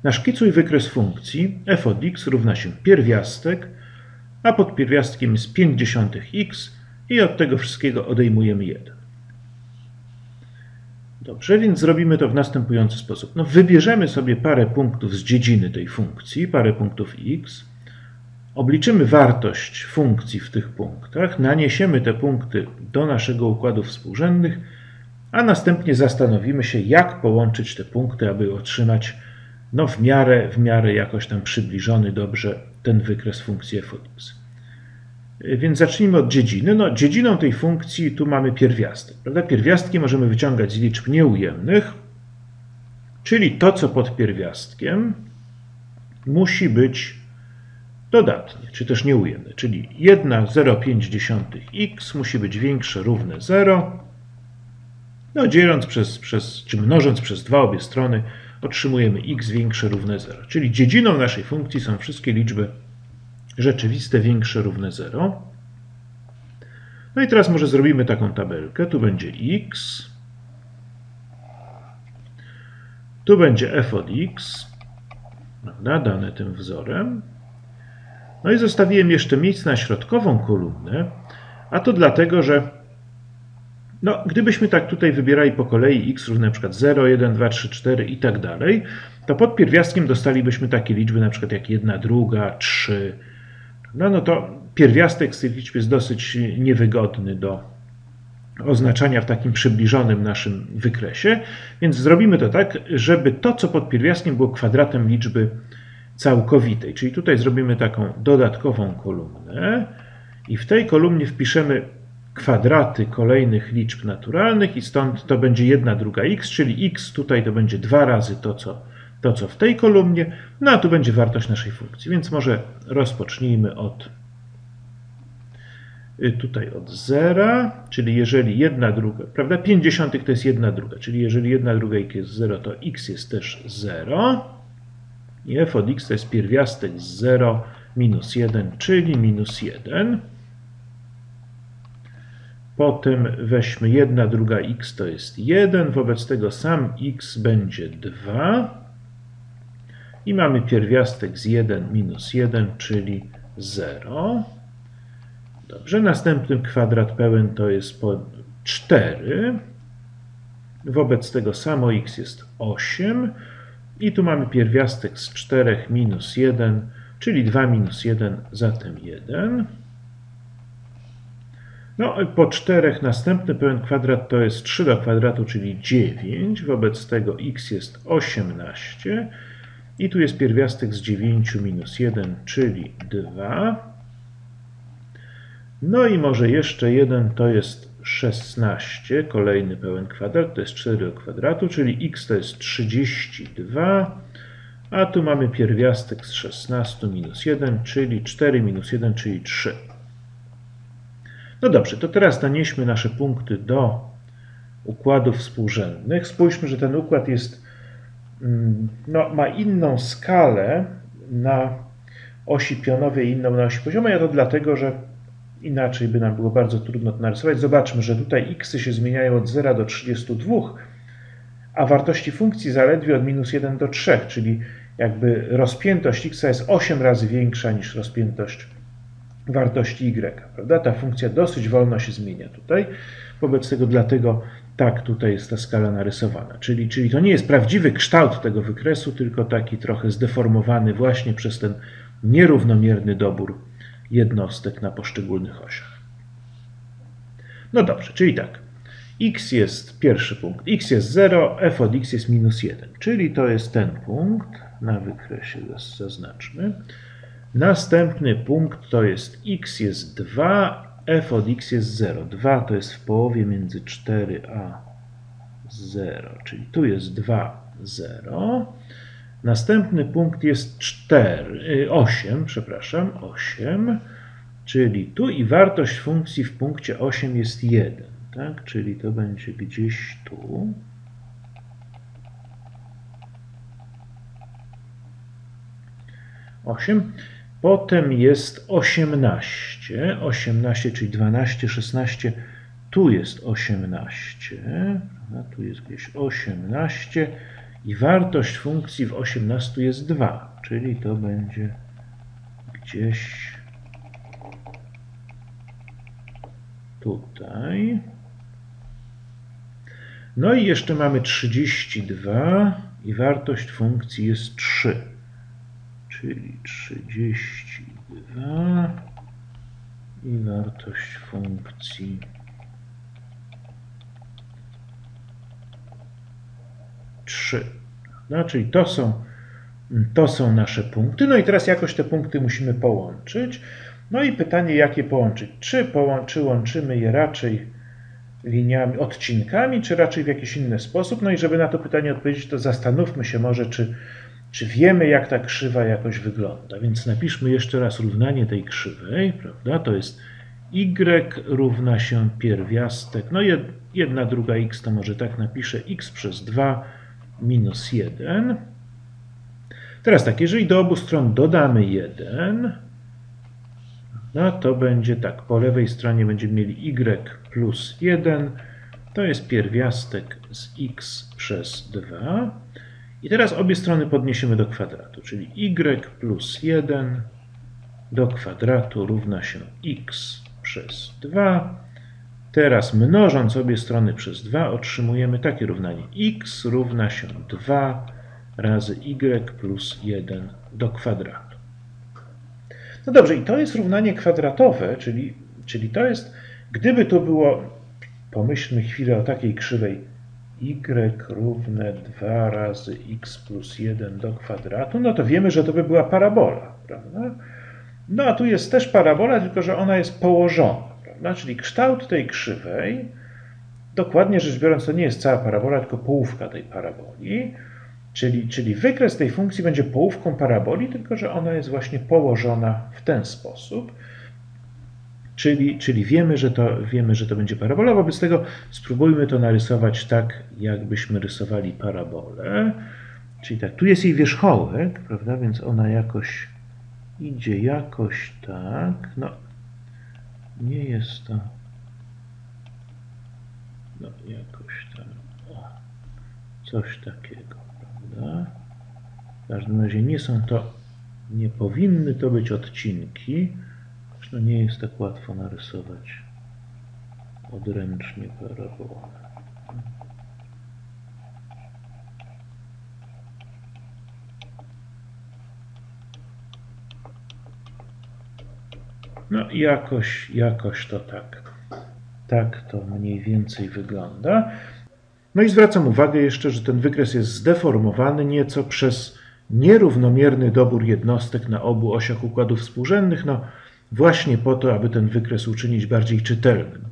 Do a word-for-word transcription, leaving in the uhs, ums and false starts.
Naszkicuj wykres funkcji f od x równa się pierwiastek, a pod pierwiastkiem jest pięć dziesiątych x i od tego wszystkiego odejmujemy jeden. Dobrze, więc zrobimy to w następujący sposób. No, wybierzemy sobie parę punktów z dziedziny tej funkcji, parę punktów x, obliczymy wartość funkcji w tych punktach, naniesiemy te punkty do naszego układu współrzędnych, a następnie zastanowimy się, jak połączyć te punkty, aby otrzymać no, w miarę, w miarę jakoś tam przybliżony dobrze ten wykres funkcji f od x. Więc zacznijmy od dziedziny. No, dziedziną tej funkcji tu mamy pierwiastek. Prawda? Pierwiastki możemy wyciągać z liczb nieujemnych, czyli to, co pod pierwiastkiem musi być dodatnie, czy też nieujemne. Czyli jeden przecinek zero pięć x musi być większe, równe zero. No, dzieląc przez, przez, czy mnożąc przez dwa obie strony, otrzymujemy x większe, równe zero. Czyli dziedziną naszej funkcji są wszystkie liczby rzeczywiste większe, równe zero. No i teraz może zrobimy taką tabelkę. Tu będzie x. Tu będzie f od x, prawda, dane tym wzorem. No i zostawiłem jeszcze miejsce na środkową kolumnę, a to dlatego, że no, gdybyśmy tak tutaj wybierali po kolei x równe na przykład zero, jeden, dwa, trzy, cztery i tak dalej, to pod pierwiastkiem dostalibyśmy takie liczby na przykład jak jedna druga, trzy. No, no to pierwiastek z tych liczb jest dosyć niewygodny do oznaczania w takim przybliżonym naszym wykresie, więc zrobimy to tak, żeby to, co pod pierwiastkiem było kwadratem liczby całkowitej. Czyli tutaj zrobimy taką dodatkową kolumnę i w tej kolumnie wpiszemy kwadraty kolejnych liczb naturalnych i stąd to będzie jedna druga x, czyli x tutaj to będzie dwa razy to, co, to, co w tej kolumnie, no a tu będzie wartość naszej funkcji. Więc może rozpocznijmy od tutaj od zera, czyli jeżeli jedna druga, prawda, pięć dziesiątych to jest jedna druga, czyli jeżeli jedna druga x jest zero, to x jest też zero. I f od x to jest pierwiastek z zero minus jeden, czyli minus jeden. Potem weźmy jedna druga x to jest jeden, wobec tego sam x będzie dwa. I mamy pierwiastek z jeden minus jeden, czyli zero. Dobrze, następny kwadrat pełen to jest po cztery. Wobec tego samo x jest osiem. I tu mamy pierwiastek z czterech minus jeden, czyli dwa minus jeden, zatem jeden. No po czterech następny pełen kwadrat to jest trzy do kwadratu, czyli dziewięć. Wobec tego x jest osiemnaście. I tu jest pierwiastek z dziewięciu minus jeden, czyli dwa. No i może jeszcze jeden to jest szesnaście, kolejny pełen kwadrat, to jest cztery do kwadratu, czyli x to jest trzydzieści dwa, a tu mamy pierwiastek z szesnastu minus jeden, czyli cztery minus jeden, czyli trzy. No dobrze, to teraz nanieśmy nasze punkty do układów współrzędnych. Spójrzmy, że ten układ jest, no, ma inną skalę na osi pionowej i inną na osi poziomej, a to dlatego, że inaczej by nam było bardzo trudno to narysować. Zobaczmy, że tutaj xy się zmieniają od zera do trzydziestu dwóch, a wartości funkcji zaledwie od minus jeden do trzech, czyli jakby rozpiętość x jest osiem razy większa niż rozpiętość wartości y. Prawda? Ta funkcja dosyć wolno się zmienia tutaj. Wobec tego dlatego tak tutaj jest ta skala narysowana. Czyli, czyli to nie jest prawdziwy kształt tego wykresu, tylko taki trochę zdeformowany właśnie przez ten nierównomierny dobór jednostek na poszczególnych osiach. No dobrze, czyli tak. X jest pierwszy punkt. X jest zero, f od x jest minus jeden. Czyli to jest ten punkt. Na wykresie zaznaczmy. Następny punkt to jest x jest dwa, f od x jest zero. dwa to jest w połowie między cztery a zero. Czyli tu jest dwa, zero. Następny punkt jest cztery, osiem, przepraszam, osiem, czyli tu i wartość funkcji w punkcie osiem jest jeden, tak? Czyli to będzie gdzieś tu. osiem. Potem jest osiemnaście, osiemnaście, czyli dwanaście, szesnaście, tu jest osiemnaście, tu jest gdzieś osiemnaście i wartość funkcji w osiemnastu jest dwa, czyli to będzie gdzieś tutaj. No i jeszcze mamy trzydzieści dwa i wartość funkcji jest trzy, czyli trzydzieści dwa i wartość funkcji trzy. No, czyli to są, to są nasze punkty. No i teraz jakoś te punkty musimy połączyć. No i pytanie, jakie połączyć? Czy, połączy, łączymy je raczej liniami, odcinkami, czy raczej w jakiś inny sposób? No i żeby na to pytanie odpowiedzieć, to zastanówmy się może, czy, czy wiemy, jak ta krzywa jakoś wygląda. Więc napiszmy jeszcze raz równanie tej krzywej, prawda? To jest y równa się pierwiastek, no jedna druga x, to może tak napiszę, x przez dwa minus jeden. Teraz tak, jeżeli do obu stron dodamy jeden, no to będzie tak, po lewej stronie będziemy mieli y plus jeden, to jest pierwiastek z x przez dwa. I teraz obie strony podniesiemy do kwadratu, czyli y plus jeden do kwadratu równa się x przez dwa. Teraz mnożąc obie strony przez dwa otrzymujemy takie równanie. X równa się dwa razy y plus jeden do kwadratu. No dobrze, i to jest równanie kwadratowe, czyli, czyli to jest, gdyby to było, pomyślmy chwilę o takiej krzywej, y równe dwa razy x plus jeden do kwadratu, no to wiemy, że to by była parabola, prawda? No a tu jest też parabola, tylko że ona jest położona. Prawda? Czyli kształt tej krzywej, dokładnie rzecz biorąc, to nie jest cała parabola, tylko połówka tej paraboli, czyli, czyli wykres tej funkcji będzie połówką paraboli, tylko że ona jest właśnie położona w ten sposób. Czyli, czyli wiemy, że to, wiemy, że to będzie parabola. Wobec tego spróbujmy to narysować tak, jakbyśmy rysowali parabolę. Czyli tak, tu jest jej wierzchołek, prawda? Więc ona jakoś idzie jakoś tak. No, nie jest to. No, jakoś tam. O, coś takiego, prawda? W każdym razie nie są to, nie powinny to być odcinki. No nie jest tak łatwo narysować odręcznie parabolę. No jakoś, jakoś to tak. Tak to mniej więcej wygląda. No i zwracam uwagę jeszcze, że ten wykres jest zdeformowany nieco przez nierównomierny dobór jednostek na obu osiach układów współrzędnych. No, właśnie po to, aby ten wykres uczynić bardziej czytelnym.